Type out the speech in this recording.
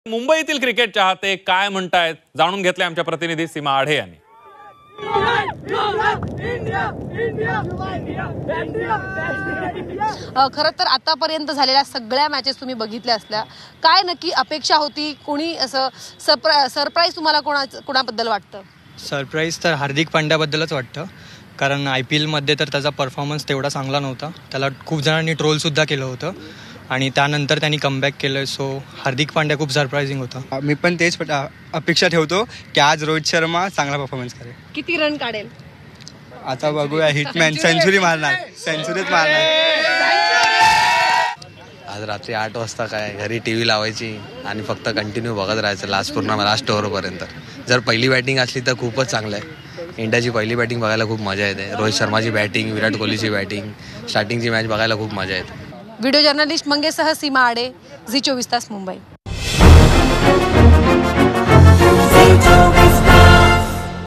मुंबईतील क्रिकेट चाहते काय म्हणतायत जाणून घेतले आमच्या प्रतिनिधी सीमा आढे यांनी। खरं तर आतापर्यंत झालेल्या सगळ्या मॅचेस तुम्ही बघितल्या असल्या, काय नक्की अपेक्षा होती? कोणी असं सरप्राईज तुम्हाला कोणाबद्दल वाटतं? सरप्राईज तर हार्दिक पांड्याबद्दलच वाटतं, कारण IPL मध्ये तर त्याचा परफॉर्मन्स तेवढा चांगला नव्हता. त्याला खूप जणांनी ट्रोलसुद्धा केलं होतं आणि त्यानंतर त्यांनी कमबॅक केलं. सो हार्दिक पांड्या खूप सरप्रायझिंग होता. मी पण तेच अपेक्षा ठेवतो की आज रोहित शर्मा चांगला परफॉर्मन्स करेल. किती रन काढेल आता बघूया. हिटमॅन सेंचुरी मारणार, सेंचुरीच मारणार. आज रात्री 8 वाजता काय घरी TV लावायची आणि फक्त कंटिन्यू बघत राहायचं लास्ट ओव्हरपर्यंत. जर पहिली बॅटिंग असली तर खूपच चांगलं आहे. इंडियाची पहिली बॅटिंग बघायला खूप मजा येते. रोहित शर्माची बॅटिंग, विराट कोहलीची बॅटिंग, स्टार्टिंगची मॅच बघायला खूप मजा येते. व्हिडिओ जर्नलिस्ट मंगेशसह सीमा आढे, झी 24 तास मुंबई.